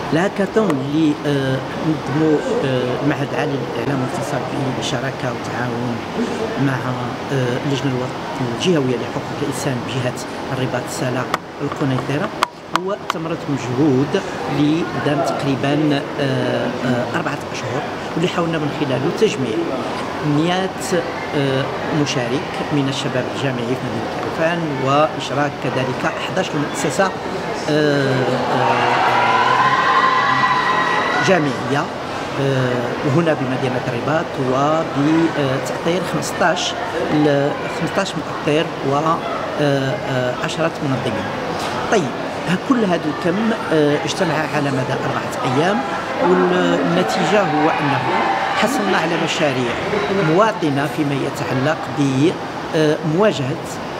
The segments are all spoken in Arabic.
الهاكاثون اللي نظموا المعهد العالي للاعلام والاتصال به بشراكه وتعاون مع اللجنه الجهويه لحقوق الانسان بجهه الرباط سالا القنيطره، هو ثمرة مجهود اللي دام تقريبا 4 أشهر، واللي حاولنا من خلاله تجميع 100 مشارك من الشباب الجامعي في مدينة عرفان، وإشراك كذلك 11 مؤسسة جامعية هنا بمدينة الرباط، وبتأطير 15 مؤطر و10 منظمين. طيب، كل هذا الكم اجتمع على مدى 4 أيام، والنتيجة هو أنه حصلنا على مشاريع مواطنة فيما يتعلق بمواجهة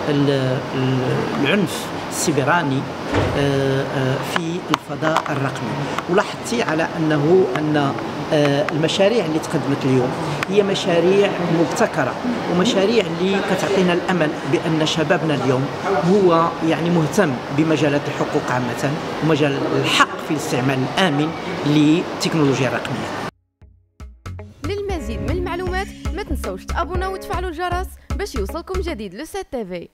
العنف السبراني في الفضاء الرقمي. ولاحظتي على أن المشاريع اللي تقدمت اليوم هي مشاريع مبتكرة، ومشاريع اللي كتعطينا الأمل بأن شبابنا اليوم هو يعني مهتم بمجالات الحقوق عامة ومجال الحق في الاستعمال الآمن للتكنولوجيا الرقمية. للمزيد من المعلومات ما تنسوش تابوناو وتفعلوا الجرس باش يوصلكم جديد لو 7 TV.